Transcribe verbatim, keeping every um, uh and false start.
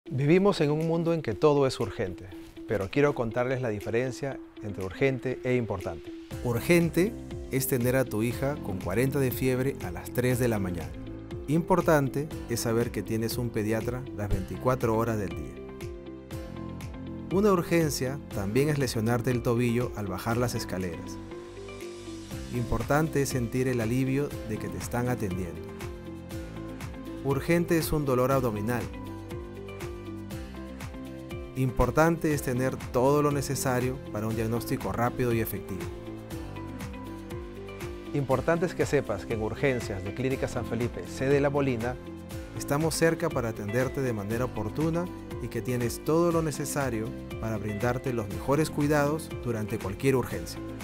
Vivimos en un mundo en que todo es urgente, pero quiero contarles la diferencia entre urgente e importante. Urgente es tener a tu hija con cuarenta de fiebre a las tres de la mañana. Importante es saber que tienes un pediatra las veinticuatro horas del día. Una urgencia también es lesionarte el tobillo al bajar las escaleras. Importante es sentir el alivio de que te están atendiendo. Urgente es un dolor abdominal. Importante es tener todo lo necesario para un diagnóstico rápido y efectivo. Importante es que sepas que en Urgencias de Clínica San Felipe, sede La Molina, estamos cerca para atenderte de manera oportuna y que tienes todo lo necesario para brindarte los mejores cuidados durante cualquier urgencia.